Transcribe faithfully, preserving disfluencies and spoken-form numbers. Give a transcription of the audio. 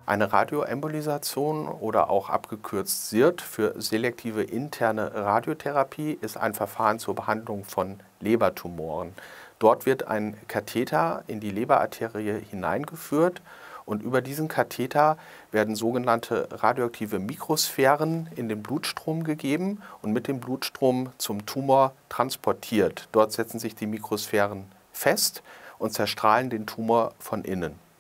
Eine Radioembolisation oder auch abgekürzt S I R T für selektive interne Radiotherapie ist ein Verfahren zur Behandlung von Lebertumoren. Dort wird ein Katheter in die Leberarterie hineingeführt und über diesen Katheter werden sogenannte radioaktive Mikrosphären in den Blutstrom gegeben und mit dem Blutstrom zum Tumor transportiert. Dort setzen sich die Mikrosphären fest und zerstrahlen den Tumor von innen.